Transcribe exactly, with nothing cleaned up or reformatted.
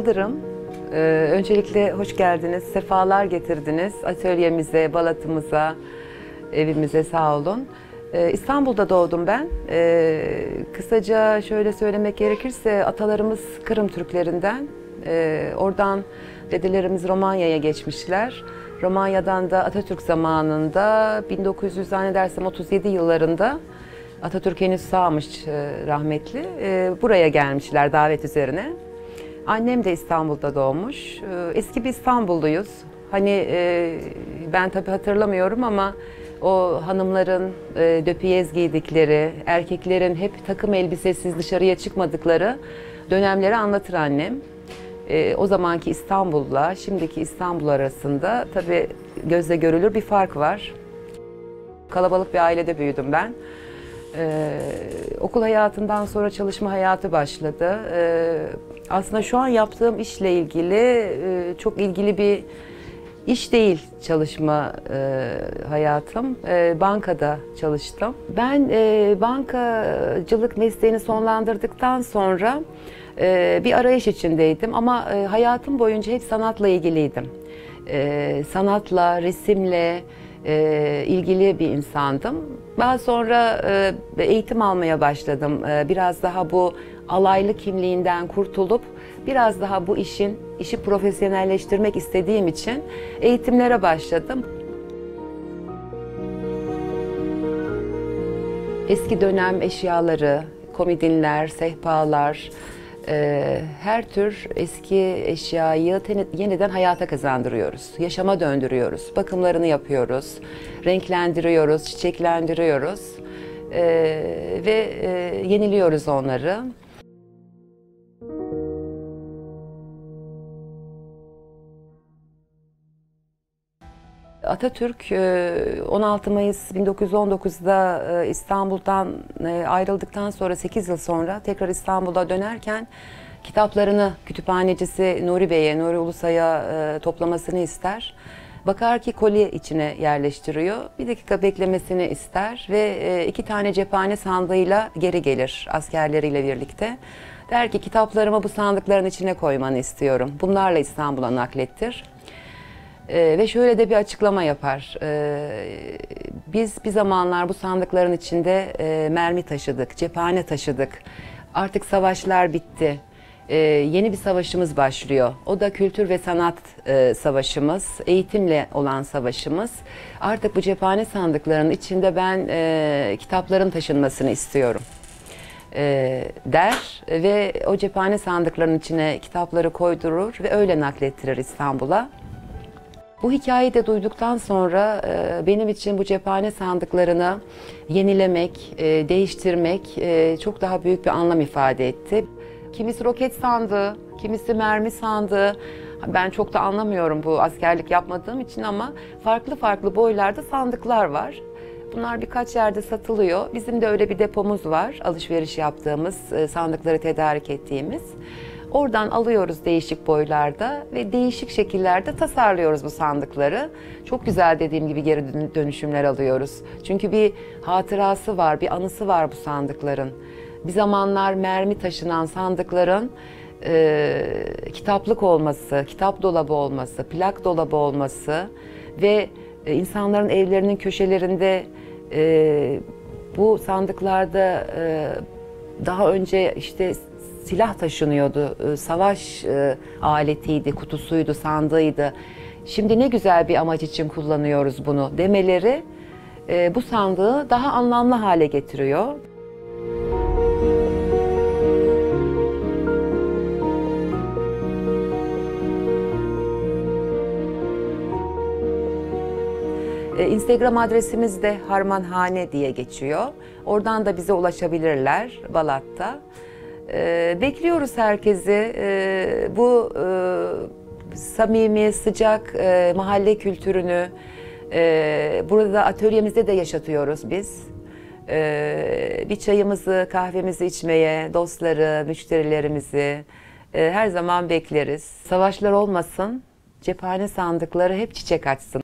Yıldırım. Ee, öncelikle hoş geldiniz, sefalar getirdiniz atölyemize, Balat'ımıza, evimize, sağ olun. Ee, İstanbul'da doğdum ben. Ee, kısaca şöyle söylemek gerekirse atalarımız Kırım Türklerinden. Ee, oradan dedelerimiz Romanya'ya geçmişler. Romanya'dan da Atatürk zamanında bin dokuz yüz zannedersem otuz yedi yıllarında Atatürk henüz sağmış rahmetli. Buraya gelmişler davet üzerine. Annem de İstanbul'da doğmuş. Eski bir İstanbulluyuz. Hani ben tabii hatırlamıyorum ama o hanımların döpiyez giydikleri, erkeklerin hep takım elbisesiz dışarıya çıkmadıkları dönemleri anlatır annem. O zamanki İstanbul'la şimdiki İstanbul arasında tabii gözle görülür bir fark var. Kalabalık bir ailede büyüdüm ben. Ee, okul hayatından sonra çalışma hayatı başladı. Ee, aslında şu an yaptığım işle ilgili e, çok ilgili bir iş değil çalışma e, hayatım. E, bankada çalıştım. Ben e, bankacılık mesleğini sonlandırdıktan sonra e, bir arayış içindeydim ama e, hayatım boyunca hep sanatla ilgiliydim. E, sanatla, resimle e, ilgili bir insandım. Daha sonra e, eğitim almaya başladım. E, biraz daha bu alaylı kimliğinden kurtulup biraz daha bu işin işi profesyonelleştirmek istediğim için eğitimlere başladım. Eski dönem eşyaları, komodinler, sehpalar, e, her tür eski eşyayı yeniden hayata kazandırıyoruz. Yaşama döndürüyoruz. Bakımlarını yapıyoruz, renklendiriyoruz, çiçeklendiriyoruz e, ve e, yeniliyoruz onları. Atatürk on altı Mayıs bin dokuz yüz on dokuz'da İstanbul'dan ayrıldıktan sonra sekiz yıl sonra tekrar İstanbul'a dönerken kitaplarını kütüphanecisi Nuri Bey'e, Nuri Ulusay'a toplamasını ister. Bakar ki koli içine yerleştiriyor. Bir dakika beklemesini ister ve iki tane cephane sandığıyla geri gelir askerleriyle birlikte. Der ki kitaplarımı bu sandıkların içine koymanı istiyorum. Bunlarla İstanbul'a naklettir. Ee, ve şöyle de bir açıklama yapar. Ee, biz bir zamanlar bu sandıkların içinde e, mermi taşıdık, cephane taşıdık. Artık savaşlar bitti. Ee, yeni bir savaşımız başlıyor. O da kültür ve sanat e, savaşımız, eğitimle olan savaşımız. Artık bu cephane sandıklarının içinde ben e, kitapların taşınmasını istiyorum e, der ve o cephane sandıklarının içine kitapları koydurur ve öyle naklettirir İstanbul'a. Bu hikayeyi de duyduktan sonra e, benim için bu cephane sandıklarını yenilemek, e, değiştirmek e, çok daha büyük bir anlam ifade etti. Kimisi roket sandığı, kimisi mermi sandığı. Ben çok da anlamıyorum bu askerlik yapmadığım için ama farklı farklı boylarda sandıklar var. Bunlar birkaç yerde satılıyor. Bizim de öyle bir depomuz var, alışveriş yaptığımız, e, sandıkları tedarik ettiğimiz. Oradan alıyoruz değişik boylarda ve değişik şekillerde tasarlıyoruz bu sandıkları. Çok güzel dediğim gibi geri dönüşümler alıyoruz. Çünkü bir hatırası var, bir anısı var bu sandıkların. Bir zamanlar mermi taşınan sandıkların e, kitaplık olması, kitap dolabı olması, plak dolabı olması ve e, insanların evlerinin köşelerinde e, bu sandıklarda e, daha önce işte silah taşınıyordu, savaş aletiydi, kutusuydu, sandığıydı. Şimdi ne güzel bir amaç için kullanıyoruz bunu demeleri bu sandığı daha anlamlı hale getiriyor. Instagram adresimiz de Harmanhane diye geçiyor. Oradan da bize ulaşabilirler Balat'ta. Ee, bekliyoruz herkesi. Ee, bu e, samimi, sıcak e, mahalle kültürünü e, burada atölyemizde de yaşatıyoruz biz. Ee, bir çayımızı, kahvemizi içmeye, dostları, müşterilerimizi e, her zaman bekleriz. Savaşlar olmasın, cephane sandıkları hep çiçek açsın.